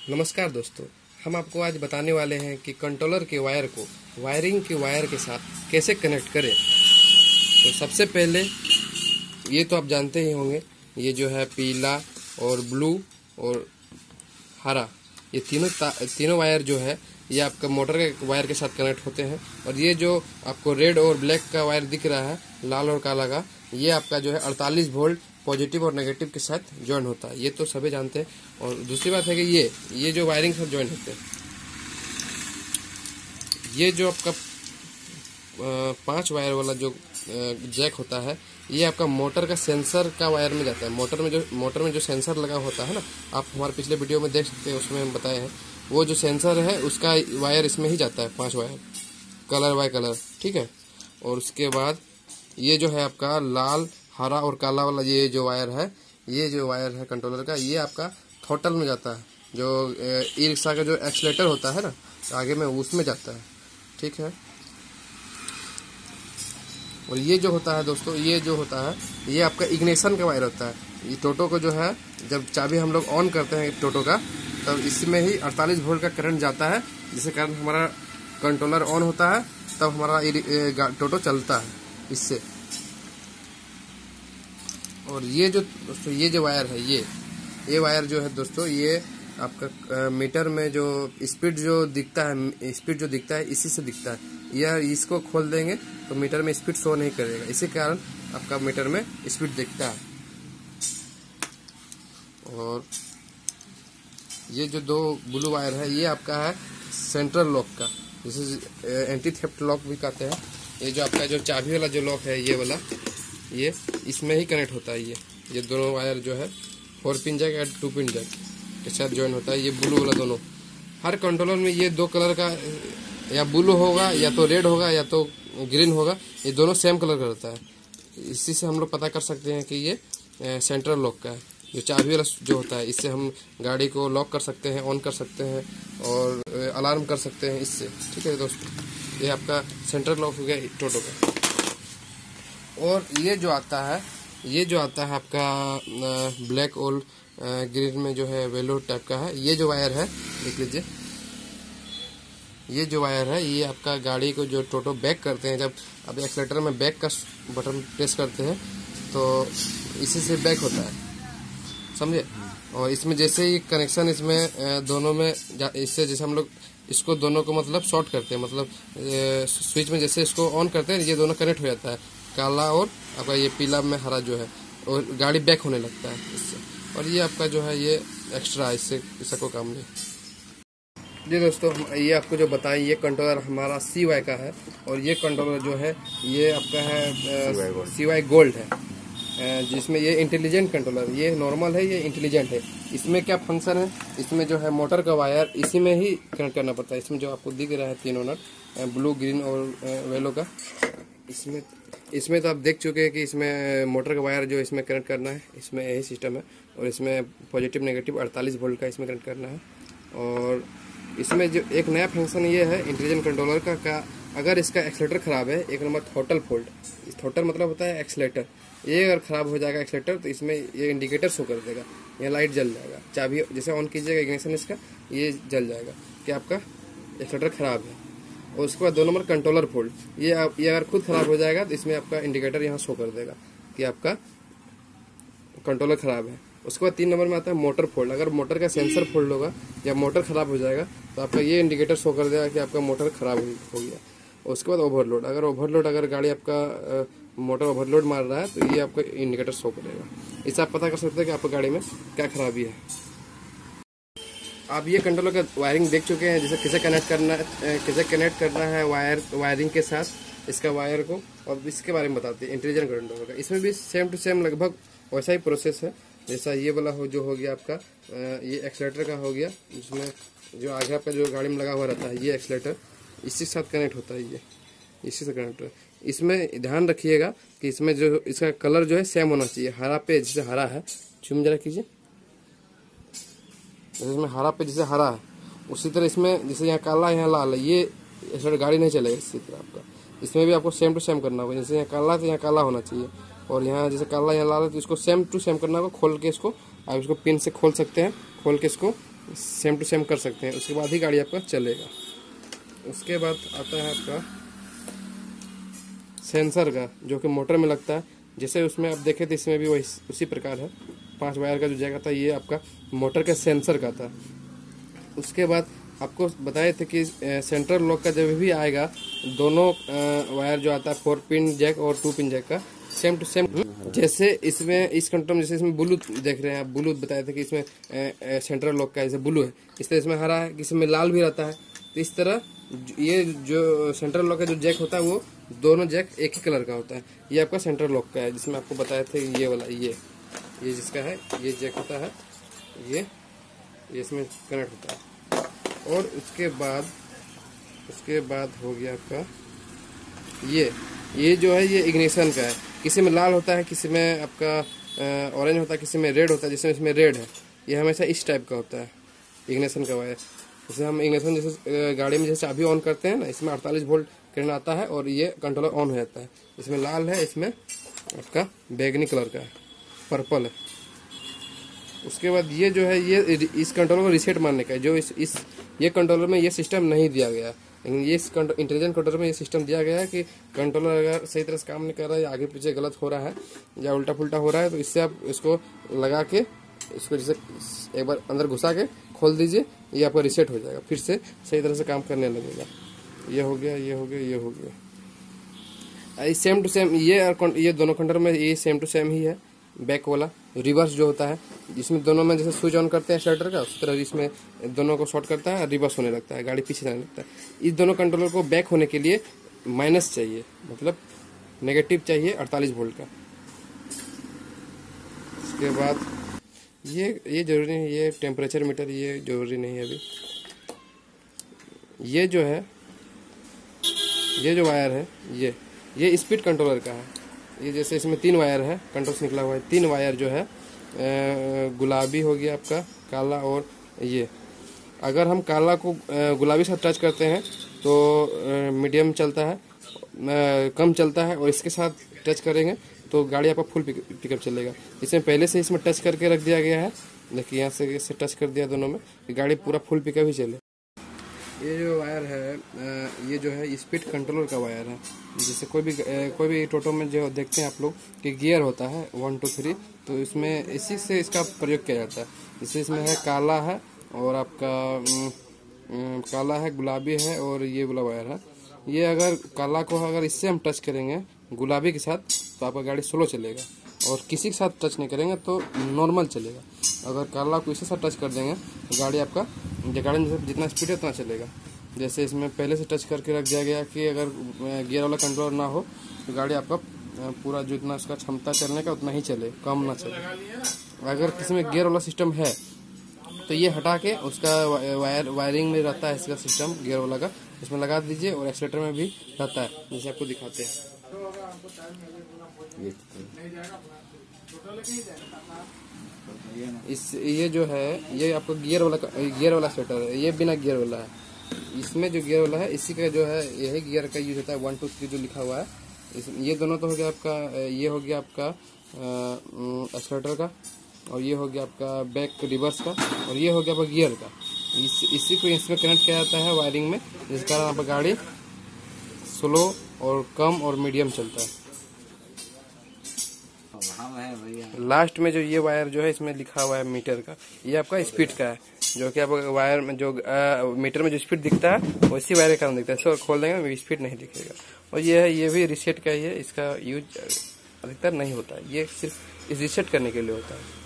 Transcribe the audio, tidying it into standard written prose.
नमस्कार दोस्तों, हम आपको आज बताने वाले हैं कि कंट्रोलर के वायर को वायरिंग के वायर के साथ कैसे कनेक्ट करें। तो सबसे पहले ये तो आप जानते ही होंगे, ये जो है पीला और ब्लू और हरा, ये तीनों वायर जो है ये आपका मोटर के वायर के साथ कनेक्ट होते हैं। और ये जो आपको रेड और ब्लैक का वायर दिख रहा है, लाल और काला का, ये आपका जो है 48 वोल्ट पॉजिटिव और नेगेटिव के साथ ज्वाइन होता है। ये तो सभी जानते हैं। और दूसरी बात है कि ये जो वायरिंग से ज्वाइन होते हैं, ये जो आपका 5 वायर वाला जो जैक होता है, ये आपका मोटर का सेंसर का वायर में जाता है। मोटर में जो सेंसर लगा होता है ना, आप हमारे पिछले वीडियो में देख सकते हैं, उसमें हम बताए हैं। वो जो सेंसर है उसका वायर इसमें ही जाता है, 5 वायर कलर बाय कलर, ठीक है। और उसके बाद ये जो है आपका लाल, हरा और काला वाला ये जो वायर है, ये जो वायर है कंट्रोलर का, ये आपका थ्रॉटल में जाता है। जो ई रिक्शा का जो एक्सीलेटर होता है ना आगे में, उसमें जाता है, ठीक है। और ये जो होता है दोस्तों, ये जो होता है ये आपका इग्निशन का वायर होता है। ये टोटो को जो है, जब चाबी हम लोग ऑन करते हैं टोटो का, तब इसमें ही 48 वोल्ट का करंट जाता है, जिसके कारण हमारा कंट्रोलर ऑन होता है, तब हमारा टोटो चलता है इससे। और ये जो दोस्तों ये जो वायर है, ये वायर जो है दोस्तों, ये आपका मीटर में जो स्पीड जो दिखता है इसी से दिखता है। यह इसको खोल देंगे तो मीटर में स्पीड शो नहीं करेगा, इसी कारण आपका मीटर में स्पीड दिखता है। और ये जो 2 ब्लू वायर है, ये आपका है सेंट्रल लॉक का, जिसे एंटी थेफ्ट लॉक भी कहते हैं। ये जो आपका जो चाबी वाला जो लॉक है, ये वाला, ये इसमें ही कनेक्ट होता है। ये दोनों वायर जो है 4 पिन जैक और 2 पिन जैक के साथ ज्वाइन होता है। ये ब्लू वाला दोनों, हर कंट्रोलर में ये 2 कलर का, या ब्लू होगा या तो रेड होगा या तो ग्रीन होगा, ये दोनों सेम कलर का रहता है। इसी से हम लोग पता कर सकते हैं कि ये सेंट्रल लॉक का है। जो चाबी वाला जो होता है, इससे हम गाड़ी को लॉक कर सकते हैं, ऑन कर सकते हैं और अलार्म कर सकते हैं इससे, ठीक है दोस्तों। ये आपका सेंट्रल लॉक हो गया टोटो का। और ये जो आता है आपका ब्लैक और ग्रीन में जो है वेलो टाइप का है। ये जो वायर है, देख लीजिए, ये जो वायर है, ये आपका गाड़ी को जो टोटो बैक करते हैं, जब आप एक्सीलेटर में बैक का बटन प्रेस करते हैं तो इसी से बैक होता है, समझे। और इसमें जैसे ही कनेक्शन इसमें दोनों में इससे जैसे हम लोग इसको दोनों को मतलब शॉर्ट करते हैं, मतलब स्विच में जैसे इसको ऑन करते हैं, ये दोनों कनेक्ट हो जाता है, काला और आपका ये पीला में हरा जो है, और गाड़ी बैक होने लगता है इससे। और ये आपका जो है ये एक्स्ट्रा, इससे कोई काम नहीं। जी दोस्तों, ये आपको जो बताएं, ये कंट्रोलर हमारा CY का है। और ये कंट्रोलर जो है ये आपका है CY गोल्ड है, जिसमें ये इंटेलिजेंट कंट्रोलर, ये नॉर्मल है, ये इंटेलिजेंट है। इसमें क्या फंक्शन है, इसमें जो है मोटर का वायर इसी में ही कनेक्ट करना पड़ता है। इसमें जो आपको दिख रहा है 3 नट, ब्लू, ग्रीन और वेलो का, इसमें तो आप देख चुके हैं कि इसमें मोटर का वायर जो इसमें कनेक्ट करना है, इसमें यही सिस्टम है। और इसमें पॉजिटिव नेगेटिव 48 वोल्ट का इसमें कनेक्ट करना है। और इसमें जो एक नया फंक्शन ये है इंटेलिजेंट कंट्रोलर का, अगर इसका एक्सीलेटर खराब है, एक नंबर थ्रॉटल फॉल्ट, थ्रॉटल मतलब होता है एक्सीलेटर, ये अगर खराब हो जाएगा एक्सीलेटर, तो इसमें ये इंडिकेटर शो कर देगा, ये लाइट जल जाएगा। चाबी जैसे ऑन कीजिएगा इग्निशन इसका, ये जल जाएगा कि आपका एक्सीलेटर खराब है। और उसके बाद 2 नंबर कंट्रोलर फॉल्ट, ये अगर खुद खराब हो जाएगा तो इसमें आपका इंडिकेटर यहाँ शो कर देगा कि आपका कंट्रोलर खराब है। उसके बाद 3 नंबर में आता है मोटर फॉल्ट, अगर मोटर का सेंसर फॉल्ट होगा या मोटर खराब हो जाएगा तो आपका ये इंडिकेटर शो कर देगा कि आपका मोटर खराब हो गया। उसके बाद ओवरलोड, अगर गाड़ी आपका मोटर ओवरलोड मार रहा है तो ये आपका इंडिकेटर शो करेगा। इससे आप पता कर सकते हैं कि आपकी गाड़ी में क्या खराबी है। आप ये कंट्रोलर का वायरिंग देख चुके हैं, जैसे कैसे कनेक्ट करना है वायरिंग के साथ इसका वायर को। और इसके बारे में बताते हैं इंटेलिजेंट कंट्रोलर का। इसमें भी सेम टू सेम लगभग वैसा ही प्रोसेस है, जैसा ये वाला जो हो गया आपका, ये एक्सीलेटर का हो गया, जिसमें जो आगे आपका जो गाड़ी में लगा हुआ रहता है, ये एक्सीलेटर इसी के साथ कनेक्ट होता है, ये इसी से कनेक्ट है। इसमें ध्यान रखिएगा कि इसमें जो इसका कलर जो है सेम होना चाहिए। हरा पे जैसे हरा है, चुम जरा कीजिए, इसमें हरा पे जैसे हरा है, उसी तरह इसमें जैसे यहाँ काला यहाँ लाल है, ये ऐसा गाड़ी नहीं चलेगा। इसी तरह आपका इसमें भी आपको सेम टू सेम करना होगा, जैसे यहाँ काला तो यहाँ काला होना चाहिए, और यहाँ जैसे काला यहाँ लाल है तो इसको सेम टू सेम करना होगा। खोल के इसको आप इसको पिन से खोल सकते हैं, खोल के इसको सेम टू सेम कर सकते हैं, उसके बाद ही गाड़ी आपका चलेगा। उसके बाद आता है आपका सेंसर का, जो कि मोटर में लगता है। जैसे उसमें आप देखे थे, इसमें भी वही उसी प्रकार है। 5 वायर का जो जैक आता है, ये आपका मोटर के सेंसर का था। उसके बाद आपको बताए थे कि सेंट्रल लॉक का जब भी आएगा, दोनों वायर जो आता है 4 पिन जैक और 2 पिन जैक का सेम टू सेम। जैसे इसमें इस कंट्रोल में, जैसे इसमें ब्लूटूथ देख रहे हैं आप, ब्लूटूथ बताए थे कि इसमें सेंट्रल लॉक का जैसे ब्लू है, इस तरह इसमें हरा है, किसी में लाल भी रहता है। तो इस तरह ये जो सेंट्रल लॉक का जो जैक होता है, वो दोनों जैक एक ही कलर का होता है। ये आपका सेंट्रल लॉक का है, जिसमें आपको बताए थे ये वाला, ये जिसका है, ये जैक होता है, ये इसमें कनेक्ट होता है। और उसके बाद हो गया आपका ये जो है, ये इग्निशन का है। किसी में लाल होता है, किसी में आपका ऑरेंज होता है, किसी में रेड होता है। जिसमें इसमें रेड है, ये हमेशा इस टाइप का होता है इग्निशन का वायर। जैसे हम इग्निशन जैसे गाड़ी में जैसे चाबी ऑन करते हैं ना, इसमें 48 वोल्ट करंट आता है और ये कंट्रोलर ऑन हो जाता है। इसमें लाल है, इसमें आपका बैगनी कलर का है, पर्पल है। उसके बाद ये जो है, ये इस कंट्रोलर को रीसेट मारने का है। जो ये कंट्रोलर में ये सिस्टम नहीं दिया गया, लेकिन ये इंटेलिजेंट कंट्रोलर में ये सिस्टम दिया गया है कि कंट्रोलर अगर सही तरह से काम नहीं कर रहा है, या आगे पीछे गलत हो रहा है, या उल्टा पुल्टा हो रहा है, तो इससे आप इसको लगा के, इसको जैसे एक बार अंदर घुसा के खोल दीजिए, ये आपका रीसेट हो जाएगा, फिर से सही तरह से काम करने लगेगा। ये हो गया, ये हो गया, ये हो गया। सेम टू सेम ये दोनों कंट्रोलर में ये सेम टू सेम ही है। बैक वाला रिवर्स जो होता है, जिसमें दोनों में जैसे स्विच ऑन करते हैं स्टार्टर का, उस तरह इसमें दोनों को शॉर्ट करता है, रिवर्स होने लगता है, गाड़ी पीछे जाने लगता है। इस दोनों कंट्रोलर को बैक होने के लिए माइनस चाहिए, मतलब नेगेटिव चाहिए 48 वोल्ट का। उसके बाद ये जरूरी नहीं, ये टेम्परेचर मीटर ये जरूरी नहीं है अभी। ये जो है, ये जो वायर है, ये स्पीड कंट्रोलर का है। ये जैसे इसमें 3 वायर है, कंट्रोल से निकला हुआ है। 3 वायर जो है, गुलाबी हो गया आपका, काला, और ये। अगर हम काला को गुलाबी से टच करते हैं तो मीडियम चलता है, कम चलता है, और इसके साथ टच करेंगे तो गाड़ी आपका फुल पिकअप चलेगा। इसमें पहले से इसमें टच करके रख दिया गया है। देखिए, यहाँ से इससे टच कर दिया दोनों में, गाड़ी पूरा फुल पिकअप ही चले। ये जो वायर है, ये जो है स्पीड कंट्रोलर का वायर है। जैसे कोई भी टोटो में जो देखते हैं आप लोग कि गियर होता है 1 2 3, तो इसमें इसी से इसका प्रयोग किया जाता है। जैसे इसमें है काला है, और आपका काला है, गुलाबी है, और ये वाला वायर है। ये अगर काला को अगर इससे हम टच करेंगे गुलाबी के साथ, तो आपका गाड़ी स्लो चलेगा, और किसी के साथ टच नहीं करेंगे तो नॉर्मल चलेगा। अगर काला को इसी साथ टच कर देंगे तो गाड़ी आपका गाड़ी में जितना स्पीड है उतना चलेगा। जैसे इसमें पहले से टच करके रख दिया गया कि अगर गियर वाला कंट्रोल ना हो तो गाड़ी आपका पूरा जितना उसका क्षमता चलने का उतना ही चले, कम ना चले। अगर किसी में गियर वाला सिस्टम है तो ये हटा के उसका वायरिंग में रहता है इसका सिस्टम गियर वाला का, इसमें लगा दीजिए, और एक्सीलेटर में भी रहता है, जैसे आपको दिखाते हैं। ये जो है, ये आपको गियर वाला स्वेटर है। ये बिना गियर वाला है। इसमें जो गियर वाला है, इसी का जो है, यही गियर का यूज होता है। 1 2 3 जो लिखा हुआ है, ये दोनों तो हो गया आपका, ये हो गया आपका एक्सीलेटर का, और ये हो गया आपका बैक रिवर्स का, और ये हो गया आपका गियर का। इसी को इसमें कनेक्ट किया जाता है वायरिंग में, जिस कारण आपका गाड़ी स्लो और कम और मीडियम चलता है। लास्ट में जो ये वायर जो है, इसमें लिखा हुआ है मीटर का, ये आपका स्पीड का है, जो कि आपका वायर में जो मीटर में जो स्पीड दिखता है वैसी वायर के कारण दिखता है। इसको खोल देंगे स्पीड नहीं दिखेगा। और ये भी रीसेट का ही है, इसका यूज अधिकतर नहीं होता है, ये सिर्फ रीसेट करने के लिए होता है।